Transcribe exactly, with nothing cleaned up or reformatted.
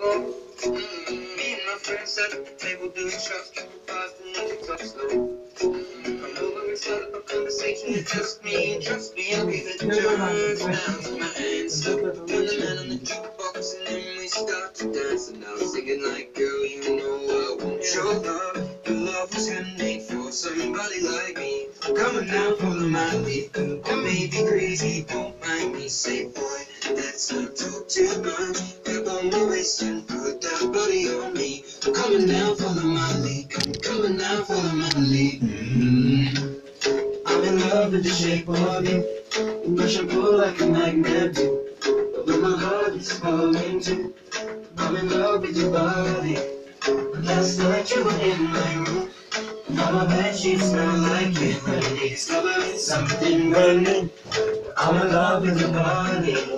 go. Mm, me and my friends sat at the table doing shots, triple fives, and then we talk slow. Come over and start up a conversation with just me, and trust me, I'll give it a chance. Now take my hand, slow, turn the man on the jukebox, and then we start to dance. And I was singing like, girl, you know I want your love. Your love was handmade for somebody like me. Come on now, follow my lead. I may be crazy, don't mind me. Say, boy, let's not talk too much. Grab on my waist and put that body on me. Come on now, follow my lead. Come, come on now, follow my lead. Mm-hmm. I'm in love with the shape of you. You push and pull like a magnet do. But when my heart is falling too, I'm in love with your body. Last night you were in my room. Now my bedsheets smell like you. I discovered something brand new. I'm in love with your body.